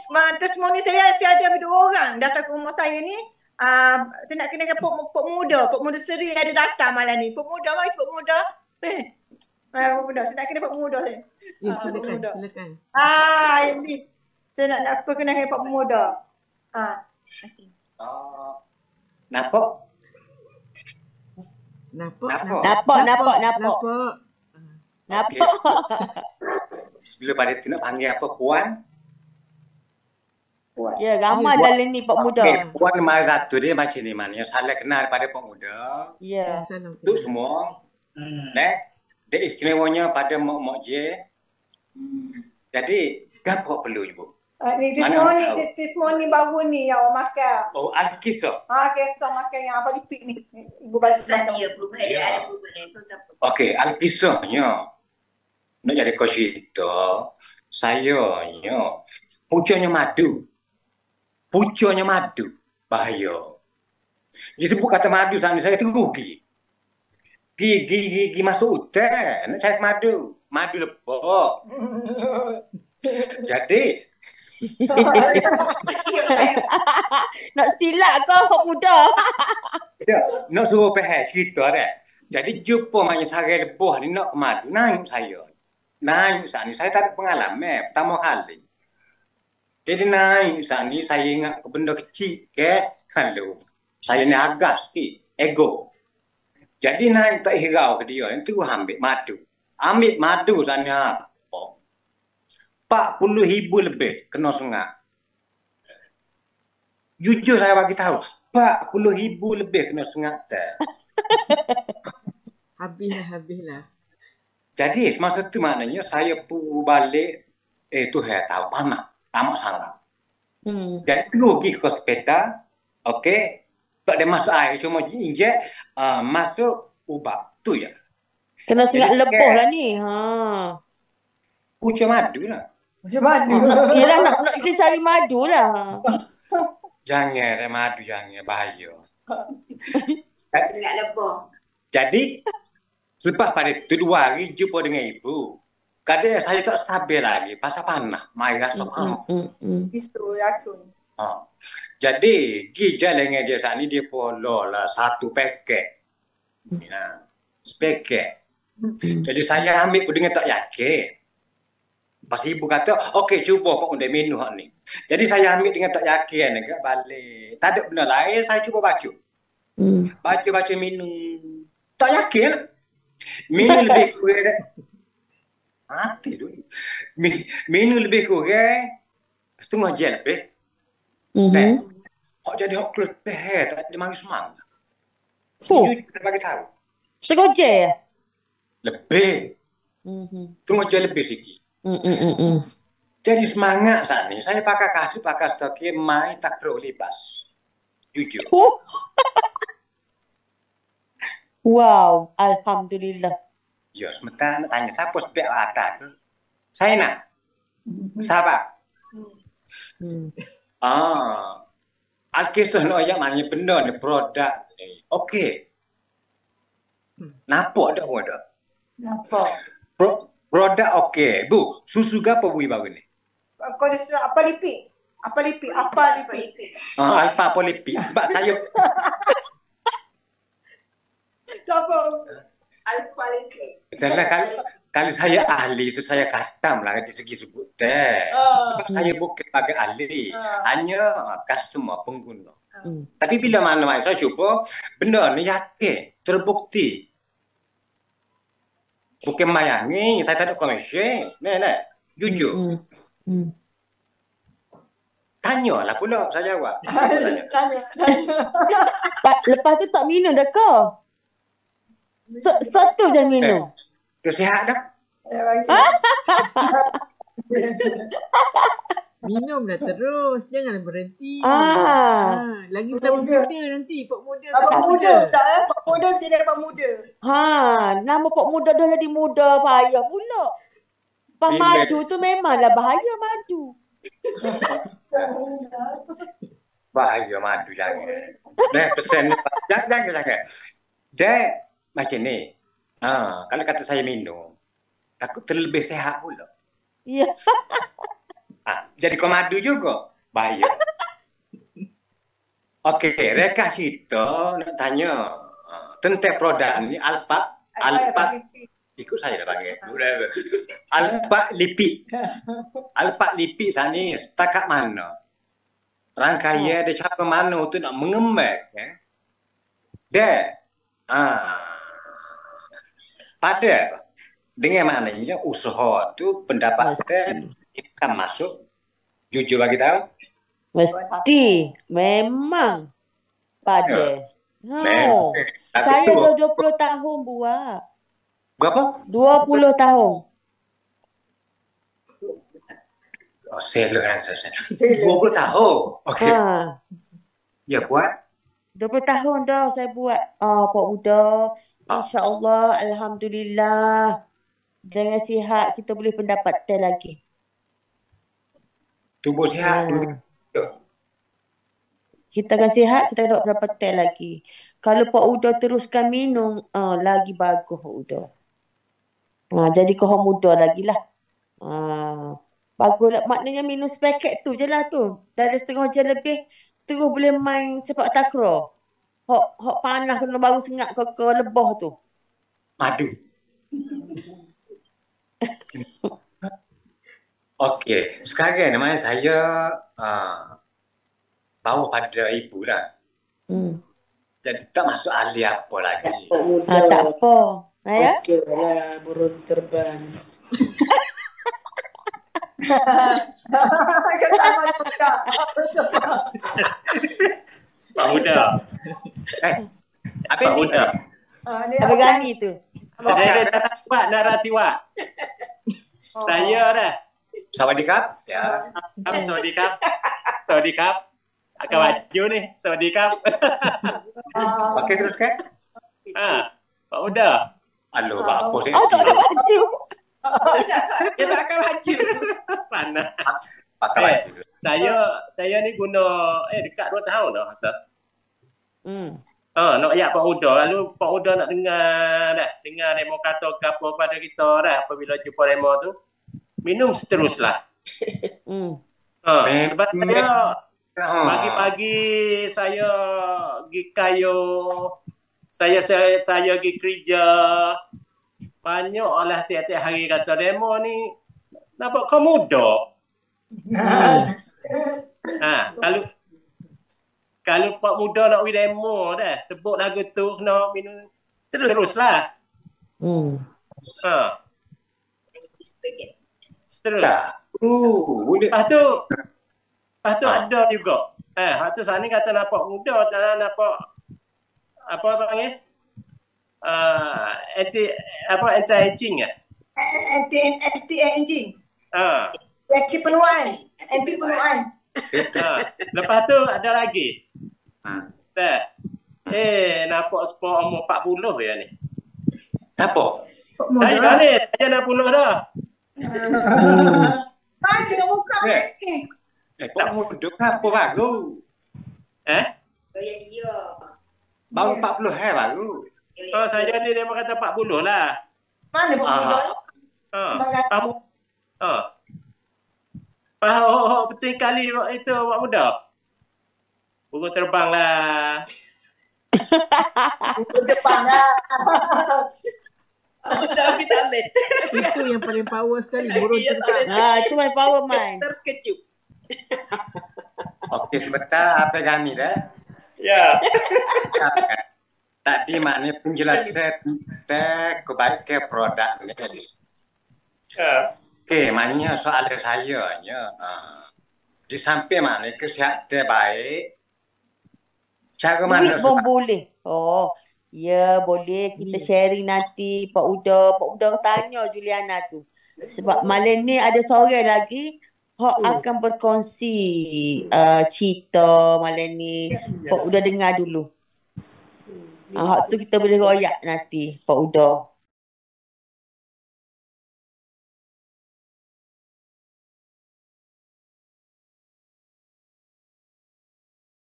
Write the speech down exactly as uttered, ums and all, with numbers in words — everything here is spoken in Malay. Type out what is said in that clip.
ma- testimoni saya, saya ada dua orang datang ke rumah saya ni. Ah, saya nak kena pok, pok muda, pok muda Seri ada datang malam ni. Pok muda, mai pok muda. Eh, ah, pok muda, saya nak kena pok muda saya. Ya, Ah, pok silakan, muda. silakan. Ah, ini. Saya nak nak perkenalkan pok muda. Ah. Oh, nampak? Nampak, Nampak? Nampak, nampak, nampak. Nampak. Nampak. Sebelum pada tu nak panggil apa? Puan? Puan. Ya, ramai Puan. dalam ni Pak Muda. Okey, Puan nombor satu dia macam ni mana? Yang salah kenal pada Pak Muda. Ya. Salam. Itu semua. Nek, dia istimewanya pada Mak Mak J. Jadi, apa perlu ibu? Ah, ni Mana testimoni, tahu? testimoni baru ni yang awak makan. Oh, Alkis tu. Ah, kisah makan yang apa lipik ni. Ibu balik Saya tahu. perubahan dia Ya. ada perubahan itu tak apa. Okey, Alkisahnya. Nak jadi kau cerita, sayanya pucuknya madu. Pucuknya madu. Bahaya. Dia sebut kata madu sana saya tu rugi. Gi gi gi, gi masuk hutan nak cari madu. Madu lepok. Jadi Nak silap kau Pak Muda. dia nak suruh faham cerita dia. Jadi jumpa maknya sarai lebuh ni nak ke madu. Nangis saya. Nangis saat ni saya tak ada pengalaman. Pertama kali. Jadi naik saat ni saya ingat ke benda kecil ke kalau saya ni agak sikit ego. Jadi naik tak hirau ke dia itu ambil madu. Ambil madu sana apa? empat puluh ribu lebih kena sengak. Jujur saya bagi tahu empat puluh ribu lebih kena sengak teh. Habislah, habislah. Jadi semasa tu maknanya saya pu balik eh tu saya tahu panas. Tamak sana. Hmm. Dan terus pergi ke hospital, okey, tak ada masuk air, cuma injek, uh, masuk ubat, tu ya. Kena sengat Jadi, lebuh eh, lah ni. Ha. Pucuk madu lah. Macam mana? Yelah nak nak kita cari madu lah. Jangan, eh, madu jangan, bahaya. Sengat lebah. Jadi, selepas pada tu dua hari jumpa dengan ibu, kadang saya tak stabil lagi, pasal panas, mai rasa Hmm, panas. hmm, hmm. Isu racun. Ha. Jadi, pergi jalan dengan dia saat ni, dia follow lah satu paket. Ya, sepaket. Jadi saya ambil pun dengan tak yakin. Pas ibu kata, okey cuba Pak Undai minum hak ni. Jadi saya ambil dengan tak yakin agak balik. Tak ada benda lain, saya cuba baca. Hmm. Baca-baca minum. Tak yakin. Minum lebih kurang. Mati dulu. Mi- Minum lebih kurang setengah jam lebih. Mhm. Nek, hak jadi hak keletih, tak ada mari semangat. Fuh, Jujur saya bagi tahu. setengah jam ya? Lebih. Mhm. Setengah jam lebih sikit. Hmm, hmm, hmm, hmm. Jadi semangat saat ni. Saya pakai kasut, pakai stoknya, mai tak perlu libas. Jujur. Huh. Wow, alhamdulillah. Ya, sementara nak tanya siapa sepiak atas tu. Saya nak. Sahabat. Hmm. Ah. Alkisah nak ayat maknanya benda ni, produk ni. Okey. Nampak tak pun ada? Nampak. Pro, produk okey. Bu, susu ke apa bui baru ni? Kau ada surat apa lipik? Apa lipik? Apa lipik? Ah, alpa polipi. Sebab saya Tak apa. Alfa lipik. dalam kalau, kalau saya ahli, so saya katam lah dari segi sebut teh. Ah. Sebab saya bukan sebagai ahli. Ah. Hanya customer, pengguna. Hmm. Tapi bila mana saya cuba, benda ni yakin, terbukti. Bukan mayangi, saya tak ada komisi. Nah, nah, jujur. Hmm. Hmm. Tanyalah pula, saya jawab. Apa tanya? Tanya, tanya. Pa- Lepas tu tak minum dah kau? Se- Satu je minum. Dia sihat dah. Ya, bagi. Minumlah terus. Janganlah berhenti. Ah. Ha, lagi tambah Muda. muda nanti. Pak Muda. Apa tambah muda tak eh? Pak muda tidak pak muda. Ha, nama Pak Muda dah jadi muda payah pula. Pas Bila- madu tu memanglah bahaya madu. Bahaya madu jangan. Dah pesan ni. Jangan, jangan, jangan. Dia macam ni. Ha, kalau kata saya minum, takut terlebih sehat pula. Ya. Ah, jadi komando juga. Bahaya. Okey, reka kita nak tanya uh, tentang produk ni Alpa Alpa ikut saya dah panggil. Alpa lipik. Alpa lipik sana ni setakat mana? Rangkaian dia cara mana tu nak mengemas eh? Dia ah pada dengan maknanya usaha tu pendapatan akan masuk jujur bagi tahu. Mesti. Memang. Pada. Memang. Oh. Saya dah dua puluh tahun buat. Berapa? dua puluh tahun. Oh, seller kan saya. dua puluh tahun. Okey. Ha. Ya buat. dua puluh tahun dah saya buat. Ah, Pak Uda. InsyaAllah. Alhamdulillah. Dengan sihat kita boleh pendapatan lagi. Tubuh sihat. Ha. Kita akan sihat, kita dapat pendapatan lagi. Kalau Pak Uda teruskan minum, ah, lagi bagus Pak Uda. Ha, jadi korang muda lagi lah. Ha, bagus lah. Maknanya minum sepaket tu je lah tu. Dari setengah jam lebih, terus boleh main sepak takraw. Hok, hok panas kena baru sengat ke, ke lebah tu. Madu. Okey, sekarang namanya saya uh, bawa pada ibu lah. Hmm. Jadi tak masuk ahli apa lagi. Ha, tak apa. Ha, ya? Okey lah, burung terbang. Kata mana tak. Pak Muda. Eh, apa Pak ni? Muda. Ah, ni Abang Gani tu. Saya dah buat naratiwa. Oh. Saya dah. Sawadikap. Ya. Am sawadikap. Sawadikap. Akan maju ni. Sawadikap. Ah, Okey teruskan. Ha, Pak Muda. Alo, Pak apa saya? Oh, tak ada baju. Dia tak akan maju. Mana? Pakai Eh. baju. Saya saya ni guna eh dekat dua tahun dah rasa. Hmm. Ha, nak ayat Pak Muda. Lalu Pak Muda nak dengar dah. Dengar demo kata ke apa pada kita dah apabila jumpa demo tu. Minum seteruslah. Hmm. Ha, Mem- sebab saya Oh. pagi-pagi saya pergi kayu, saya saya saya pergi kerja. Banyaklah tiap-tiap hari kata demo ni nampak kau muda. Ha, kalau kalau Pak Muda nak pergi demo dah, sebut lagu tu kena minum Terus. teruslah. Hmm. Ha, terus. Tak. Uh, boleh. Lepas tu lepas tu Ha. ada juga. Eh, lepas tu sana kata nampak muda, tak nampak apa panggil? Uh, anti apa anti aging ah. anti anti aging. Ha. Anti penuaan. Anti penuaan. Ha. Lepas tu ada lagi. Ha. Dah. Eh, nampak sport umur empat puluh ya ni. Apa? Saya dah ni, saya enam puluh dah. Mana dengan muka Eh. macam ni? Eh, Pak Muda apa baru? Eh? Gaya dia. Baru empat puluh hai baru. Oh, saya ni dia kata empat puluh lah. Mana Pak Muda? Ha. Bagai- Kamu ha. Faham oh, oh, betul kali itu Pak Muda. Burung terbang lah. Depan lah. Tapi tak boleh. Itu yang paling power sekali. Burung terbang. Ha, itu my power mind. Terkejut. Okey, sebentar apa kami dah? Ya. Tadi maknanya penjelasan tentang kebaikan produk ni. Ha. Okey, maknanya soalan saya nya uh, di samping maknanya kesihatan baik, cara mana Duit pun supaya boleh. Oh, ya boleh. Kita sharing nanti. Pak Uda. Pak Uda tanya Juliana tu. Sebab malam ni ada seorang lagi Hak akan berkongsi uh, cerita malam ni. Pak Uda dengar dulu. Ah, hak tu kita boleh royak nanti, Pak Uda.